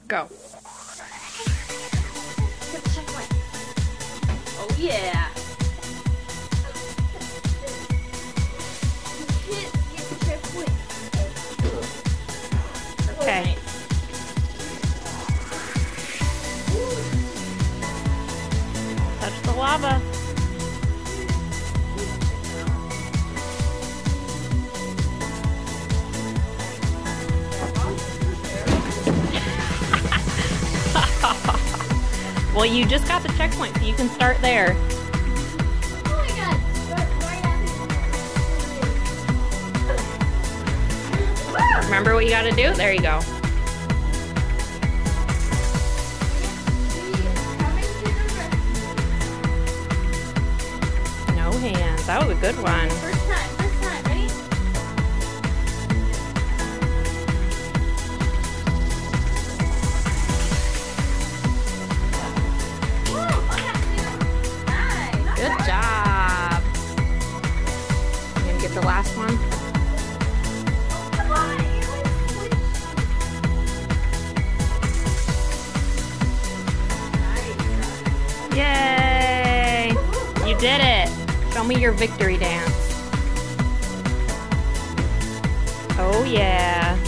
Go. Oh yeah. Okay. Touch the lava. Well, you just got the checkpoint, so you can start there. Oh my god. Remember what you got to do? There you go. No hands. That was a good one. First time, ready? Nice. Good job. You gonna get the last one? Come on, Yay! You did it. Show me your victory dance. Oh yeah.